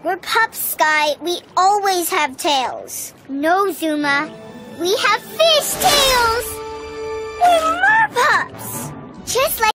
We're pups, Sky. We always have tails. No, Zuma. We have fish tails!